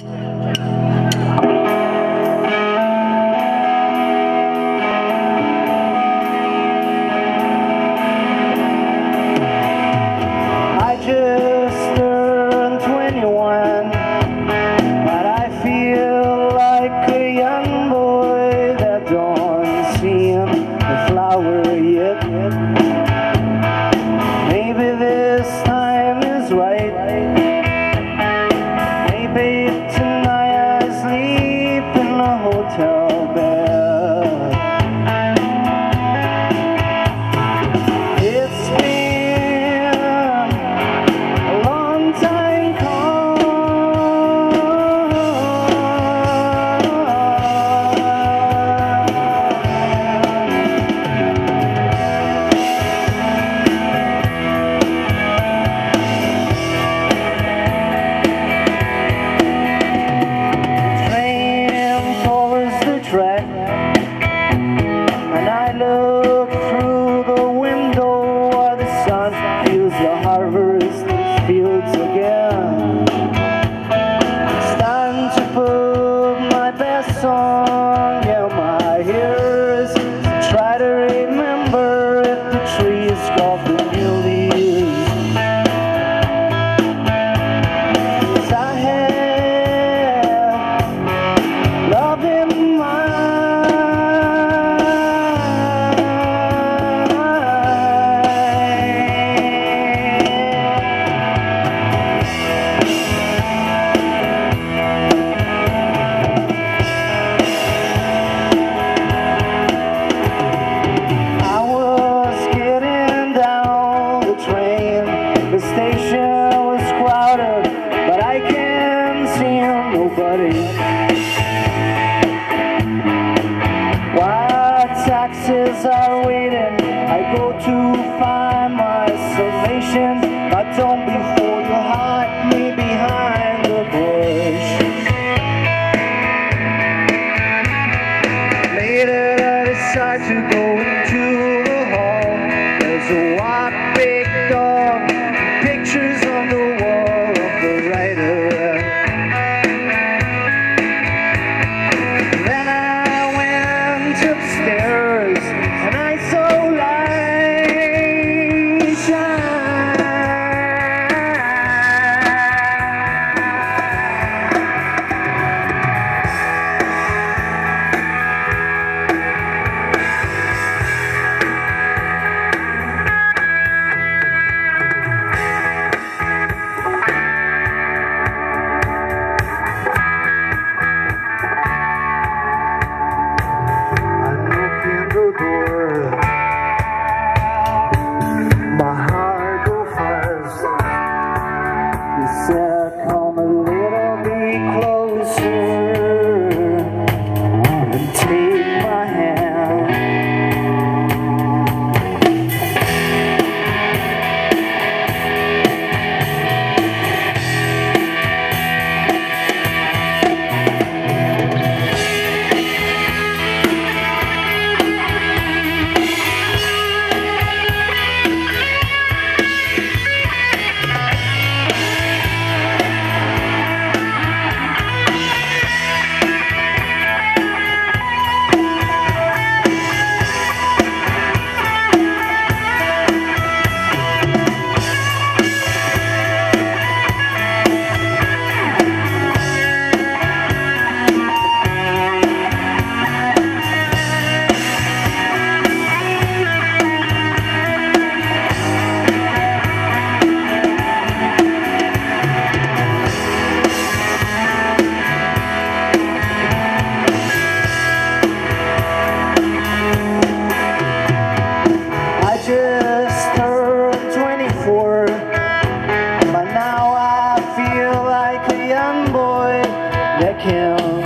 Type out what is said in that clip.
I just turned 21, but I feel like a young boy that don't see the flower yet. Maybe this time is right. Maybe tonight I sleep in a hotel bed. It's been a long time track, and I look through the window where the sun feels the harvest fields again. It's time to put my best song in my ears, try to remember if the trees got the new leaves. 'Cause I had love in my the station was crowded, but I can't see nobody. While taxis are waiting, I go to find my salvation. But don't before you hide me behind the bush. Later I decide to go into the hall. There's a white big dog, pictures on the wall of the writer. Then I went upstairs and I saw light shine. My heart goes fast. You said, come a little bit closer and take my hand. Just turned 24, but now I feel like a young boy that can